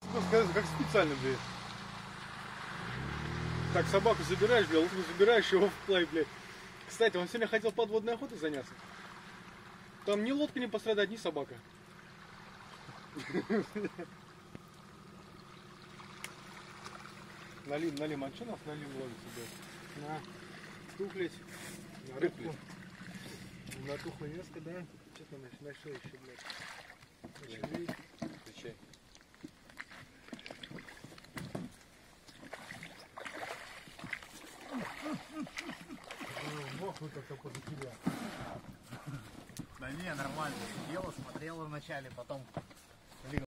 Ну, как специально, блядь. Так, собаку забираешь, блядь, лодку забираешь его вплавь, блядь. Кстати, он сегодня хотел подводной охотой заняться. Там ни лодка не пострадает, ни собака. Налим, а что нас налим ловится, блядь? На тухлить, на рыбку. На тухлое место, да? Что-то на что еще, блядь? Включай. Мохнут только после тебя. Да не, нормально. Сидела, смотрела вначале, потом